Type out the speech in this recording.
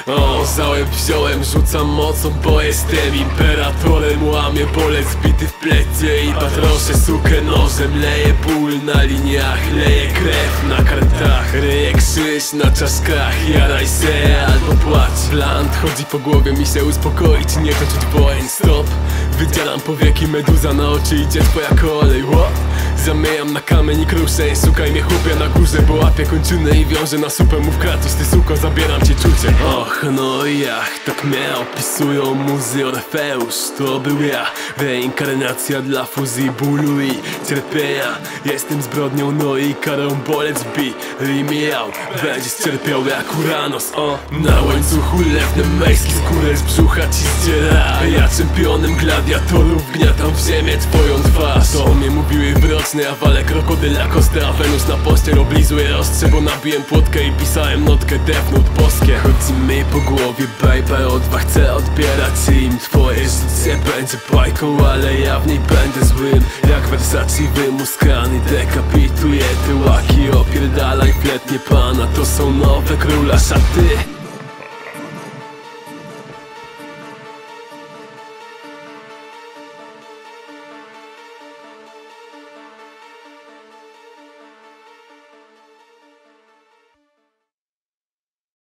O, za łeb wziąłem, rzucam mocą, bo jestem imperatorem. Łamię bolec zbity w plecy i patroszę sukę nożem. Leję ból na liniach, leję krew na kartach, ryję krzyż na czaszkach. Jaraj se albo płacz. Blant chodzi po głowie, mi się uspokoić, nie kończyć wojen. Stop, wydzielam powieki, meduza na oczy, idzie twoja kolej. Zamieniam na kamień i kruszę, szukaj mnie chłopie na górze, bo łapię kończynę i wiążę na supę. Mów Kratos, ty suko, zabieram ci czucie. Och, no i jak tak mnie opisują muzy Orfeusz. To był ja, reinkarnacja dla fuzji bólu i cierpienia. Jestem zbrodnią, no i karą bolec bi. Limiał, będziesz cierpiał jak Uranos. O, na łańcuchu lewnym mejski skórę z brzucha ci zdziera. Ja czempionem gladiatorów gniatam w ziemię twoją twarz. To mnie mówiły wroczne, ja walę krokodyla kostę, a Wenus na pościel oblizuje ostrze, bo nabiłem płotkę i pisałem notkę Death Note boskie. Chodzi mi po głowie, baby, odwa chcę odbierać im twoje życie. Będzie bajką, ale ja w niej będę złym, jak Versace wymuskany. Dekapituję tyłaki, opierdalaj fletnie pana, to są nowe króla szaty.